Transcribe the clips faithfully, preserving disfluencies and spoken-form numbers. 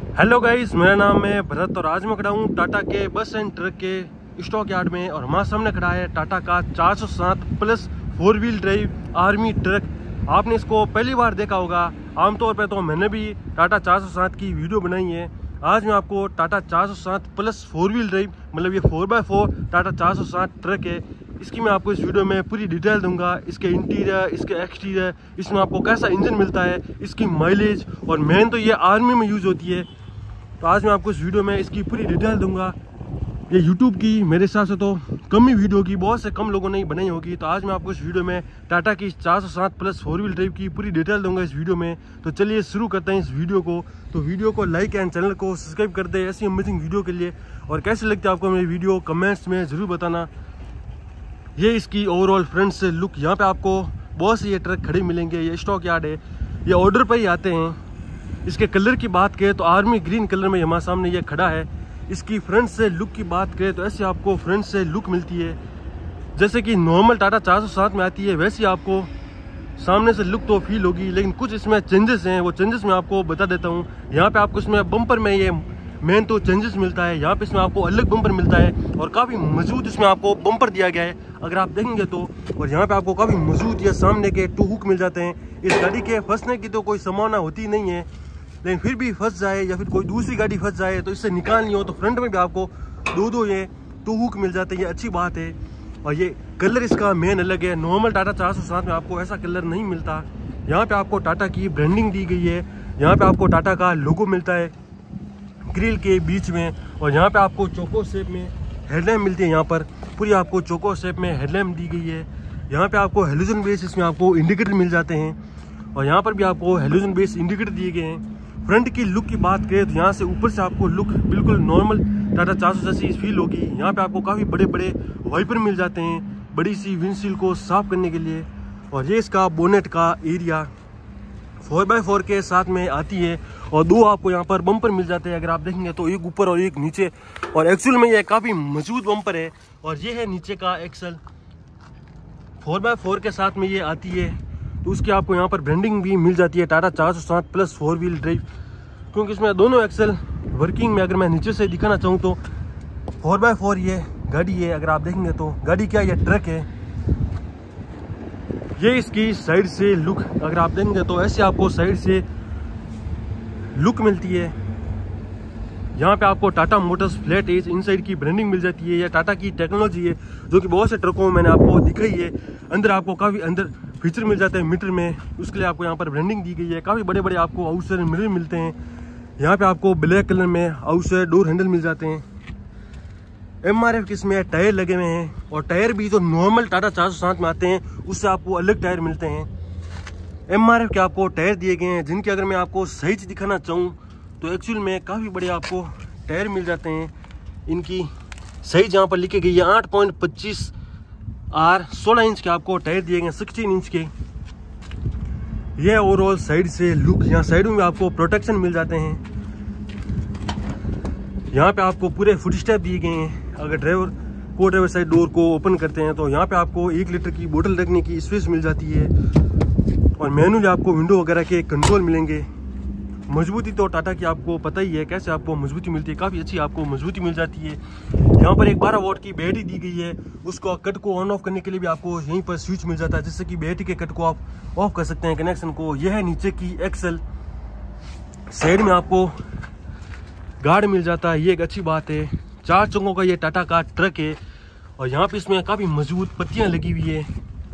Hello guys, मेरा नाम है भरत और आज मैं खड़ा हूँ टाटा के बस एंड ट्रक के स्टॉक यार्ड में। और हमारे सामने खड़ा है टाटा का चार सौ सात plus four wheel drive army truck. आपने इसको पहली बार देखा होगा। आमतौर पर तो मैंने भी टाटा चार सौ सात की वीडियो बनाई है। आज मैं आपको टाटा चार सौ सात प्लस फोर व्हील ड्राइव, मतलब ये फोर बाय फोर टाटा चार सौ सात ट्रक है, इसकी मैं आपको इस वीडियो में पूरी डिटेल दूंगा। इसके इंटीरियर, इसके एक्सटीरियर, इसमें आपको कैसा इंजन मिलता है, इसकी माइलेज, और मेन तो ये आर्मी में यूज़ होती है। तो आज मैं आपको इस वीडियो में इसकी पूरी डिटेल दूंगा। ये यूट्यूब की मेरे हिसाब से तो कम ही वीडियो की, बहुत से कम लोगों ने बनाई होगी। तो आज मैं आपको इस वीडियो में टाटा की चार सौ सात प्लस फोर व्हील ड्राइव की पूरी डिटेल दूंगा इस वीडियो में। तो चलिए शुरू करते हैं इस वीडियो को। तो वीडियो को लाइक एंड चैनल को सब्सक्राइब कर दे ऐसी अमेजिंग वीडियो के लिए। और कैसे लगती है आपको मेरी वीडियो कमेंट्स में ज़रूर बताना। ये इसकी ओवरऑल फ्रंट से लुक। यहाँ पे आपको बहुत से ये ट्रक खड़े मिलेंगे। ये स्टॉक यार्ड है, ये ऑर्डर पर ही आते हैं। इसके कलर की बात करें तो आर्मी ग्रीन कलर में हमारे सामने ये खड़ा है। इसकी फ्रंट से लुक की बात करें तो ऐसे आपको फ्रंट से लुक मिलती है, जैसे कि नॉर्मल टाटा चार सौ सात में आती है वैसी आपको सामने से लुक तो फील होगी। लेकिन कुछ इसमें चेंजेस हैं, वो चेंजेस मैं आपको बता देता हूँ। यहाँ पे आपको इसमें बम्पर में ये मेन तो चेंजेस मिलता है। यहाँ पे इसमें आपको अलग बम्पर मिलता है और काफ़ी मजबूत इसमें आपको बम्पर दिया गया है अगर आप देखेंगे तो। और यहाँ पे आपको काफ़ी मजबूत ये सामने के टू हुक मिल जाते हैं। इस गाड़ी के फंसने की तो कोई संभावना होती नहीं है, लेकिन फिर भी फंस जाए या फिर कोई दूसरी गाड़ी फंस जाए तो इससे निकालनी हो तो फ्रंट में भी आपको दो दो ये टू हुक मिल जाते हैं। ये अच्छी बात है। और ये कलर इसका मेन अलग है। नॉर्मल टाटा चार सौ सात में आपको ऐसा कलर नहीं मिलता। यहाँ पे आपको टाटा की ब्रांडिंग दी गई है। यहाँ पे आपको टाटा का लोगो मिलता है ग्रिल के बीच में। और यहाँ पे आपको चोको शेप में हेडलैम्प मिलती है। यहाँ पर पूरी आपको चोको शेप में हेडलैम्प दी गई है। यहाँ पे आपको हेलोजन बेस इसमें आपको इंडिकेटर मिल जाते हैं। और यहाँ पर भी आपको हेलोजन बेस इंडिकेटर दिए गए हैं। फ्रंट की लुक की बात करें तो यहाँ से ऊपर से आपको लुक बिल्कुल नॉर्मल टाटा चार सौ जैसी फील होगी। यहाँ पे आपको काफ़ी बड़े बड़े वाइपर मिल जाते हैं बड़ी सी विंडशील्ड को साफ करने के लिए। और ये इसका बोनेट का एरिया फोर बाय फोर के साथ में आती है। और दो आपको यहाँ पर बम्पर मिल जाते हैं अगर आप देखेंगे तो, एक ऊपर और एक नीचे। और एक्चुअल में ये काफ़ी मजबूत बम्पर है। और ये है नीचे का एक्सल, फोर बाय फोर के साथ में ये आती है। तो उसकी आपको यहाँ पर ब्रांडिंग भी मिल जाती है टाटा चार सौ सात प्लस फोर व्हील ड्राइव, क्योंकि इसमें दोनों एक्सल वर्किंग में। अगर मैं नीचे से दिखाना चाहूँ तो फोर बाय फोर ये गाड़ी है। अगर आप देखेंगे तो गाड़ी क्या, ये ट्रक है। ये इसकी साइड से लुक अगर आप देखेंगे तो ऐसे आपको साइड से लुक मिलती है। यहाँ पे आपको Tata motors flat edge inside की ब्रांडिंग मिल जाती है। यह टाटा की टेक्नोलॉजी है जो कि बहुत से ट्रकों में मैंने आपको दिखाई है। अंदर आपको काफ़ी अंदर फीचर मिल जाते हैं मीटर में, उसके लिए आपको यहाँ पर ब्रांडिंग दी गई है। काफ़ी बड़े बड़े आपको आउटसाइड मिरर मिलते हैं। यहाँ पे आपको ब्लैक कलर में आउटसाइड डोर हैंडल मिल जाते हैं। एम आर एफ के इसमें टायर लगे हुए हैं। और टायर भी जो नॉर्मल टाटा चार सौ सात में आते हैं उससे आपको अलग टायर मिलते हैं। एम आर एफ के आपको टायर दिए गए हैं, जिनकी अगर मैं आपको सही चीज़ दिखाना चाहूँ तो एक्चुअल में काफ़ी बड़े आपको टायर मिल जाते हैं। इनकी सही जहाँ पर लिखी गई है आठ पॉइंट पच्चीस आर सोलह इंच के आपको टायर दिए गए, सोलह इंच के। ये ओवरऑल साइड से लुक। यहाँ साइडों में आपको प्रोटेक्शन मिल जाते हैं। यहाँ पे आपको पूरे फुट स्टेप दिए गए हैं। अगर ड्राइवर को ड्राइवर साइड डोर को ओपन करते हैं तो यहाँ पे आपको एक लीटर की बोतल रखने की स्पेस मिल जाती है। और मैनुअली आपको विंडो वगैरह के कंट्रोल मिलेंगे। मजबूती तो टाटा की आपको पता ही है कैसे आपको मजबूती मिलती है, काफ़ी अच्छी आपको मजबूती मिल जाती है। यहाँ पर एक बारह वोल्ट की बैटरी दी गई है। उसको कट को ऑन ऑफ करने के लिए भी आपको यहीं पर स्विच मिल जाता है, जिससे कि बैटरी के कट को आप ऑफ कर सकते हैं कनेक्शन को। यह है नीचे की एक्सल। साइड में आपको गार्ड मिल जाता है, ये एक अच्छी बात है। चार चंगों का ये टाटा का ट्रक है। और यहाँ पे इसमें काफ़ी मजबूत पत्तियाँ लगी हुई है।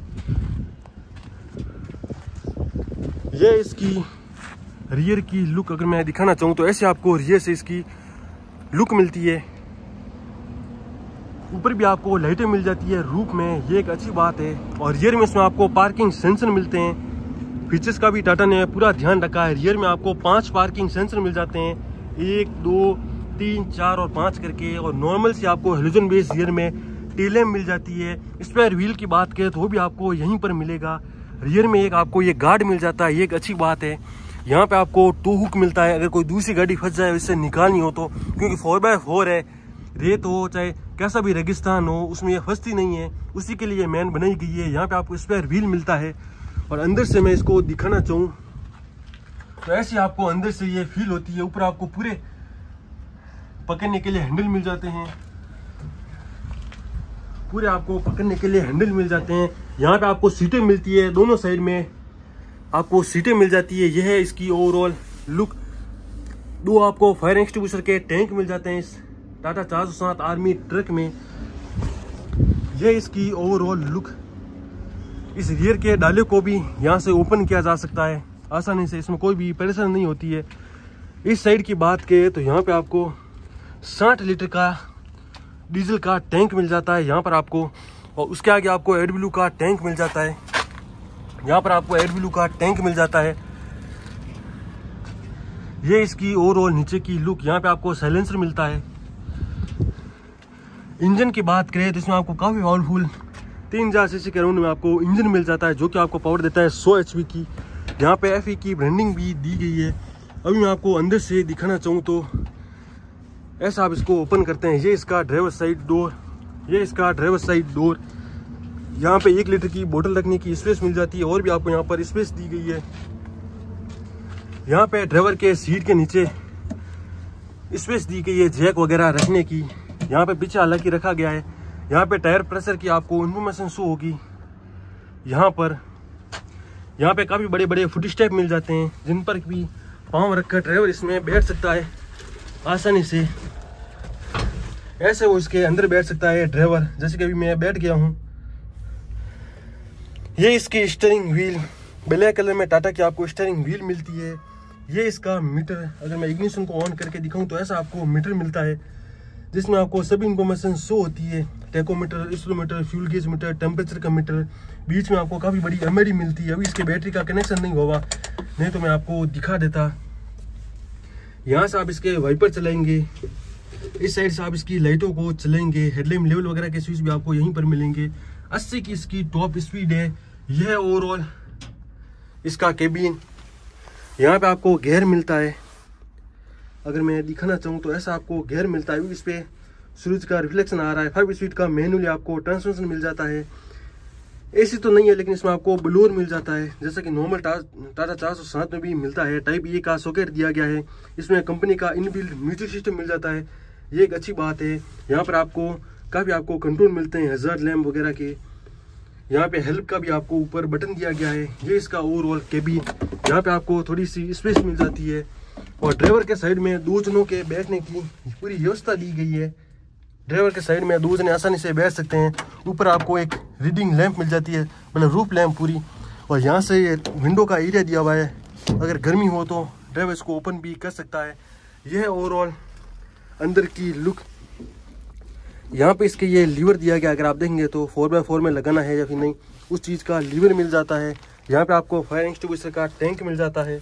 ये इसकी रियर की लुक अगर मैं दिखाना चाहूँ तो ऐसे आपको रियर से इसकी लुक मिलती है। ऊपर भी आपको लाइटें मिल जाती है रूफ में, ये एक अच्छी बात है। और रियर में इसमें आपको पार्किंग सेंसर मिलते हैं। फीचर्स का भी टाटा ने पूरा ध्यान रखा है। रियर में आपको पांच पार्किंग सेंसर मिल जाते हैं, एक दो तीन चार और पाँच करके। और नॉर्मल से आपको हेलोजन बेस रियर में टेल लैंप मिल जाती है। स्पेयर व्हील की बात करें तो वो भी आपको यहीं पर मिलेगा। रियर में एक आपको ये गार्ड मिल जाता है, ये एक अच्छी बात है। यहाँ पे आपको टू हुक मिलता है अगर कोई दूसरी गाड़ी फंस जाए इससे निकालनी हो तो, क्योंकि फोर बाय फोर है, रेत हो चाहे कैसा भी रेगिस्तान हो उसमें ये फंसती नहीं है, उसी के लिए मैन बनाई गई है। यहाँ पे आपको स्पेयर व्हील मिलता है। और अंदर से मैं इसको दिखाना चाहूँ तो ऐसी आपको अंदर से ये फील होती है। ऊपर आपको पूरे पकड़ने के लिए हैंडल मिल जाते हैं, पूरे आपको पकड़ने के लिए हैंडल मिल जाते हैं। यहाँ पे आपको सीटें मिलती है, दोनों साइड में आपको सीटें मिल जाती है। यह है इसकी ओवरऑल लुक। दो आपको फायर एक्सटिंग्विशर के टैंक मिल जाते हैं इस टाटा चार सौ सात आर्मी ट्रक में। यह इसकी ओवरऑल लुक। इस रियर के डाले को भी यहाँ से ओपन किया जा सकता है आसानी से, इसमें कोई भी परेशानी नहीं होती है। इस साइड की बात करें तो यहाँ पे आपको साठ लीटर का डीजल का टैंक मिल जाता है यहाँ पर आपको, और उसके आगे आपको एडब्ल्यू का टैंक मिल जाता है। यहाँ पर आपको एडब्ल्यू का टैंक मिल जाता है। ये इसकी ओवरऑल नीचे की लुक। यहाँ पे आपको साइलेंसर मिलता है। इंजन की बात करें तो इसमें आपको काफ़ी पावरफुल तीन हजार सीसी के राउंड में आपको इंजन मिल जाता है, जो कि आपको पावर देता है सौ एच पी की। यहाँ पे एफ ई की ब्रांडिंग भी दी गई है। अभी मैं आपको अंदर से दिखाना चाहूँ तो ऐसा आप इसको ओपन करते हैं। ये इसका ड्राइवर साइड डोर, ये इसका ड्राइवर साइड डोर। यहाँ पे एक लीटर की बोतल रखने की स्पेस मिल जाती है, और भी आपको यहाँ पर स्पेस दी गई है। यहाँ पे ड्राइवर के सीट के नीचे स्पेस दी गई है जैक वगैरह रखने की। यहाँ पे पीछे हालांकि रखा गया है। यहाँ पे टायर प्रेशर की आपको इन्फॉर्मेशन शो होगी। यहाँ पर यहाँ पे काफ़ी बड़े बड़े फुट स्टेप मिल जाते हैं, जिन पर भी पाँव रखकर ड्राइवर इसमें बैठ सकता है आसानी से। ऐसे वो इसके अंदर बैठ सकता है ड्राइवर, जैसे कि अभी मैं बैठ गया हूँ। ये इसकी स्टीयरिंग व्हील, ब्लैक कलर में टाटा की आपको स्टीयरिंग व्हील मिलती है। ये इसका मीटर, अगर मैं इग्निशन को ऑन करके दिखाऊं तो ऐसा आपको मीटर मिलता है, जिसमें आपको सभी इंफॉर्मेशन शो होती है। टेकोमीटर, स्लोमीटर, फ्यूल गेज मीटर, टेम्परेचर का मीटर। बीच में आपको काफ़ी बड़ी एम आई डी मिलती है। अभी इसके बैटरी का कनेक्शन नहीं होगा, नहीं तो मैं आपको दिखा देता। यहाँ से आप इसके वाइपर चलाएंगे, इस साइड से आप इसकी लाइटों को चलाएंगे। हेडलाइट लेवल वगैरह के स्विच भी आपको यहीं पर मिलेंगे। अस्सी की इसकी टॉप स्पीड है। यह ओवरऑल इसका केबिन। यहाँ पे आपको गियर मिलता है। अगर मैं दिखाना चाहूँ तो ऐसा आपको गियर मिलता है। इस पे सूरज का रिफ्लेक्शन आ रहा है। फाइव स्पीड का मैनुअली आपको ट्रांसमिशन मिल जाता है। एसी तो नहीं है, लेकिन इसमें आपको ब्लोअर मिल जाता है, जैसा कि नॉर्मल टाटा चार सौ सात में भी मिलता है। टाइप ए का सॉकेट दिया गया है। इसमें कंपनी का इनबिल्ट म्यूजिक सिस्टम मिल जाता है, ये एक अच्छी बात है। यहाँ पर आपको काफ़ी आपको कंट्रोल मिलते हैं हज़ार लैम्प वगैरह के। यहाँ पे हेल्प का भी आपको ऊपर बटन दिया गया है। ये इसका ओवरऑल केबिन। यहाँ पे आपको थोड़ी सी स्पेस मिल जाती है, और ड्राइवर के साइड में दो जनों के बैठने की पूरी व्यवस्था दी गई है। ड्राइवर के साइड में दो जने आसानी से बैठ सकते हैं। ऊपर आपको एक रीडिंग लैंप मिल जाती है, मतलब रूफ लैंप पूरी। और यहाँ से ये विंडो का एरिया दिया हुआ है, अगर गर्मी हो तो ड्राइवर इसको ओपन भी कर सकता है। यह है ओवरऑल अंदर की लुक। यहाँ पे इसके ये लीवर दिया गया, अगर आप देखेंगे तो फोर बाय फोर में लगाना है या फिर नहीं, उस चीज़ का लीवर मिल जाता है। यहाँ पे आपको फायर एक्सटिंग्विशर का टैंक मिल जाता है।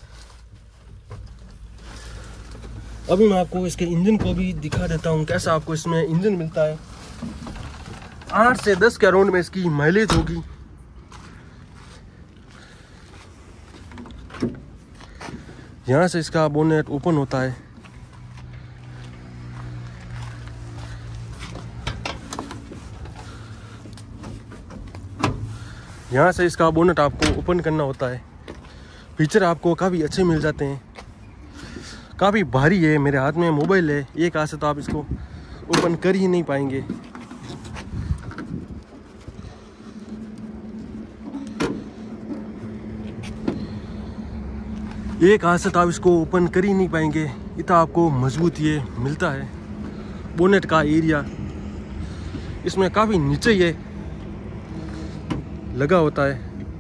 अभी मैं आपको इसके इंजन को भी दिखा देता हूँ, कैसा आपको इसमें इंजन मिलता है। आठ से दस के अराउंड में इसकी माइलेज होगी। यहाँ से इसका बोनेट ओपन होता है। यहाँ से इसका बोनेट आपको ओपन करना होता है। फीचर आपको काफ़ी अच्छे मिल जाते हैं। काफ़ी भारी है, मेरे हाथ में मोबाइल है, एक हाथ से तो आप इसको ओपन कर ही नहीं पाएंगे। एक हाथ से तो आप इसको ओपन कर ही नहीं पाएंगे, इतना आपको मजबूत ये मिलता है। बोनेट का एरिया इसमें काफ़ी नीचे ये लगा होता है।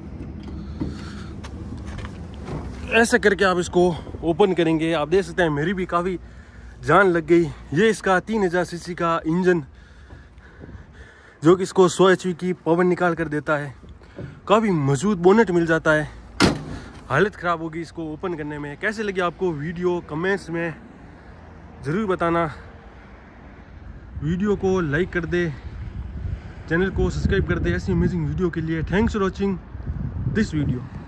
ऐसे करके आप इसको ओपन करेंगे, आप देख सकते हैं मेरी भी काफ़ी जान लग गई। ये इसका तीन हज़ार सीसी का इंजन, जो कि इसको सौ एच पी की पावर निकाल कर देता है। काफ़ी मजबूत बोनेट मिल जाता है। हालत ख़राब होगी इसको ओपन करने में। कैसे लगी आपको वीडियो, कमेंट्स में ज़रूर बताना। वीडियो को लाइक कर दे, चैनल को सब्सक्राइब कर दे ऐसी अमेजिंग वीडियो के लिए। Thanks for watching this video.